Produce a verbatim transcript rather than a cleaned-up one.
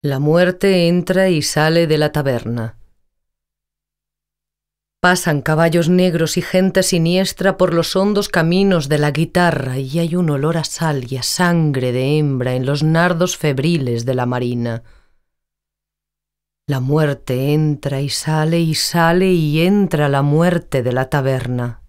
La muerte entra y sale de la taberna. Pasan caballos negros y gente siniestra por los hondos caminos de la guitarra, y hay un olor a sal y a sangre de hembra en los nardos febriles de la marina. La muerte entra y sale y sale y entra la muerte de la taberna.